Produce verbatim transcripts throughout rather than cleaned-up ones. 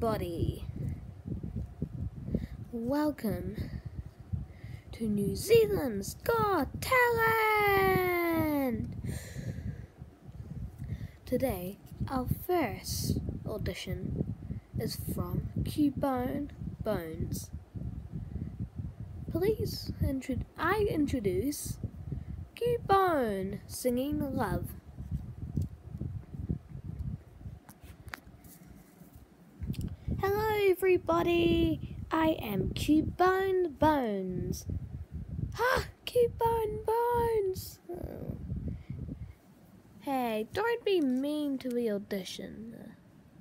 everybody. Welcome to New Zealand's Got Talent. Today, our first audition is from Cubone Bones. Please, intro I introduce Cubone singing Love. Hello everybody, I am Cubone Bones. Ha! Cubone Bones! Oh. Hey, don't be mean to the audition.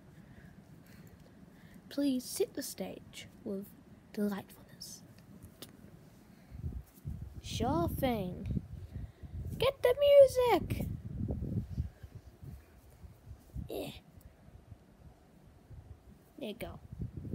Please set the stage with delightfulness. Sure thing. Get the music! Yeah. There you go.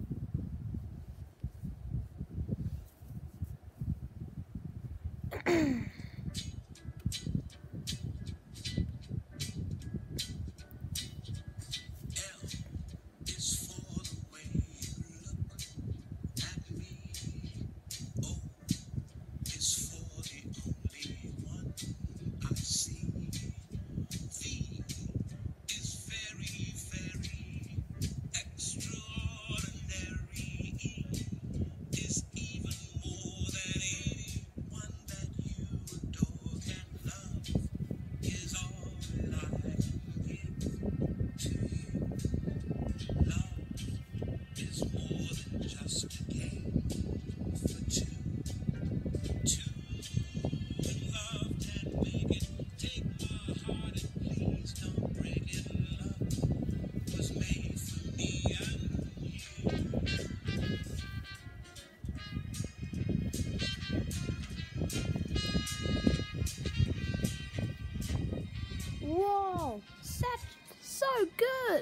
Whoa, that's so good!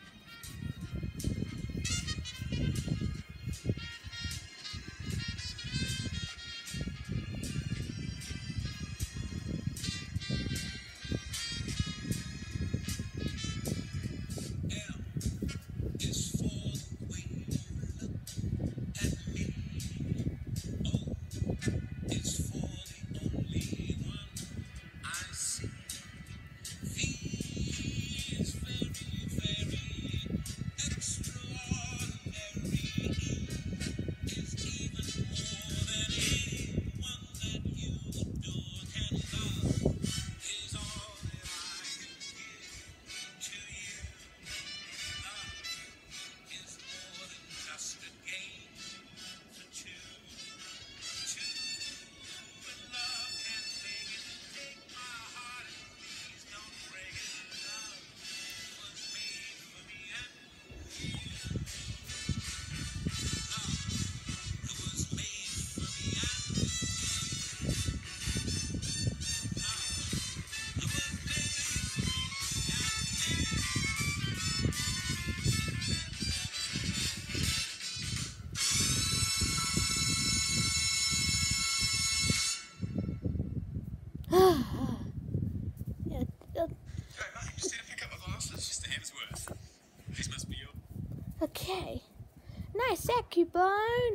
Okay, nice set, Cubone.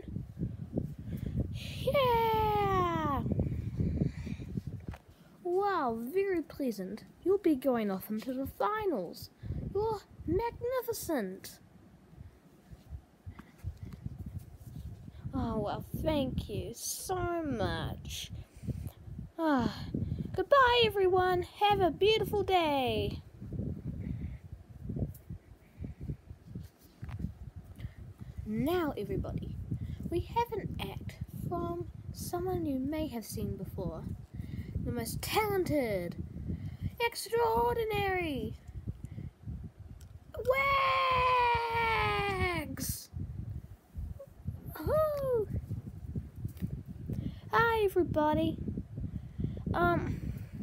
Yeah. Wow, very pleasant. You'll be going off into the finals. You're magnificent. Oh, well, thank you so much. Ah, goodbye, everyone. Have a beautiful day. Now, everybody, we have an act from someone you may have seen before. The most talented, extraordinary, Wags! Woohoo! Hi, everybody. Um,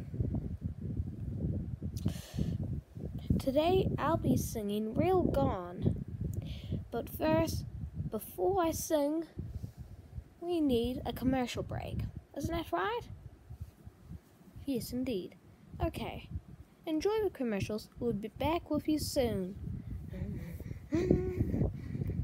today I'll be singing Real Gone. But first, before I sing, we need a commercial break. Isn't that right? Yes, indeed. Okay. Enjoy the commercials. We'll be back with you soon.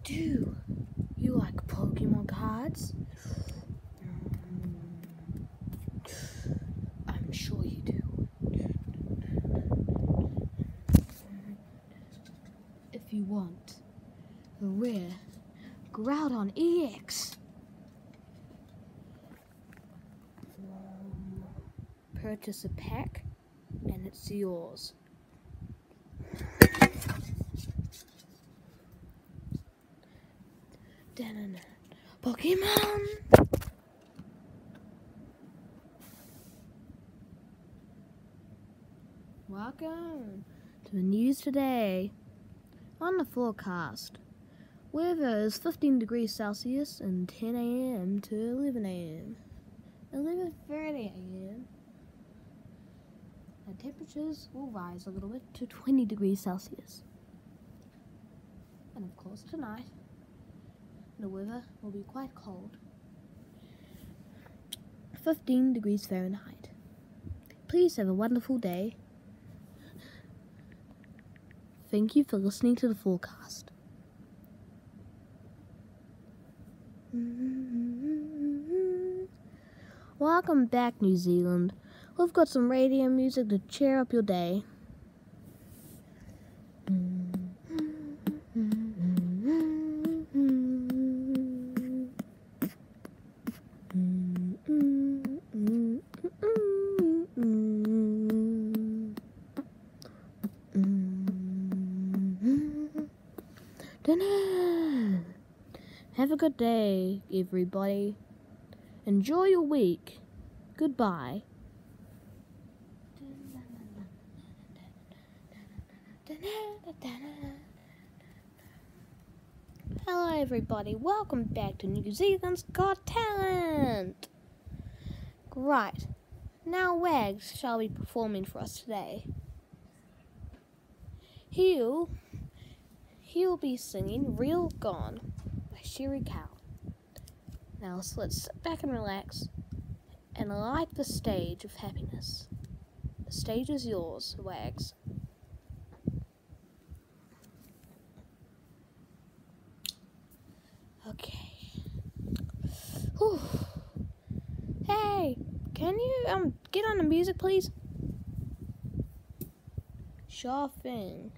do. You like Pokemon cards? I'm sure you do. If you want a rare Groudon E X, purchase a pack and it's yours. Da-na-na. Pokemon! Welcome to the news today. On the forecast, weather is fifteen degrees Celsius and ten A M to eleven A M eleven thirty A M The temperatures will rise a little bit to twenty degrees Celsius. And of course tonight, the weather will be quite cold. fifteen degrees Fahrenheit. Please have a wonderful day. Thank you for listening to the forecast. Welcome back, New Zealand. We've got some radio music to cheer up your day. Have a good day, everybody. Enjoy your week. Goodbye. Hello, everybody. Welcome back to New Zealand's Got Talent. Right. Now Wags shall be performing for us today. He'll, he'll be singing Real Gone by Sherry Cow. Now so let's sit back and relax and light the stage of happiness. The stage is yours, Wags. Okay. Whew. Hey, can you um get on the music, please? Sure thing.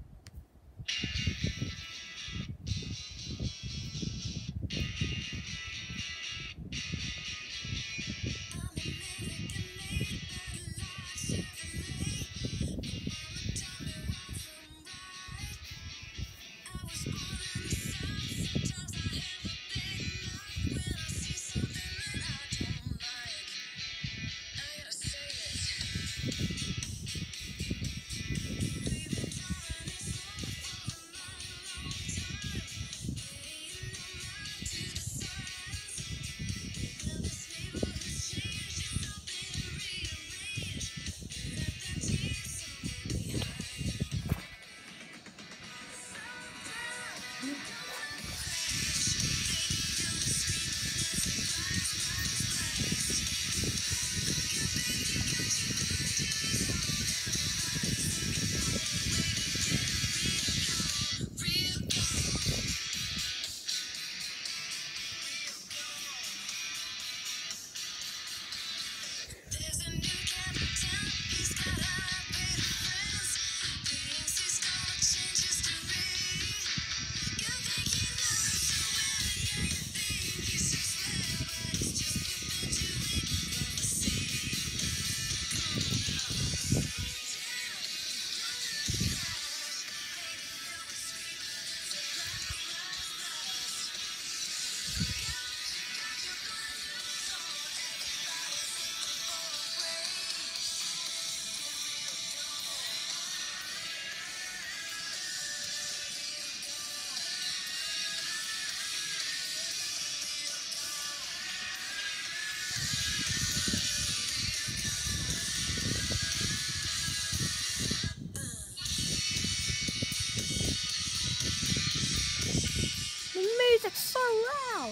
Music's so loud.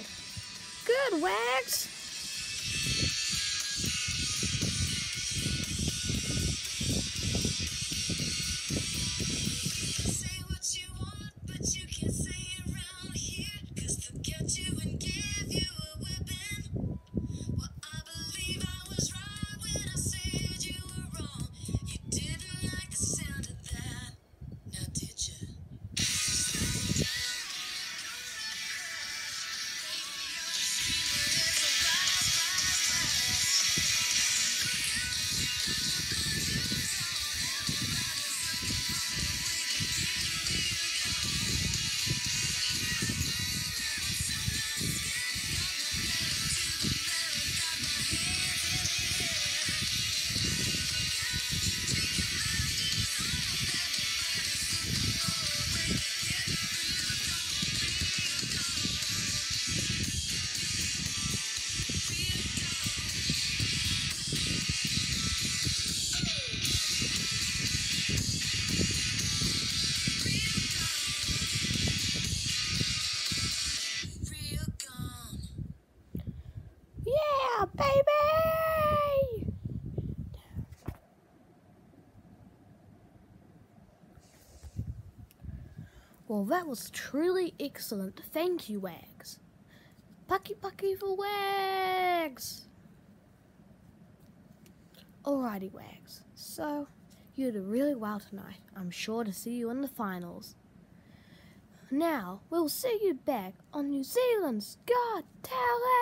Good, Wags. Say what you want, but you can't say it around here. Well, that was truly excellent. Thank you, Wags. Pucky pucky for Wags! Alrighty, Wags. So, you did really well tonight. I'm sure to see you in the finals. Now, we'll see you back on New Zealand's Got Talent!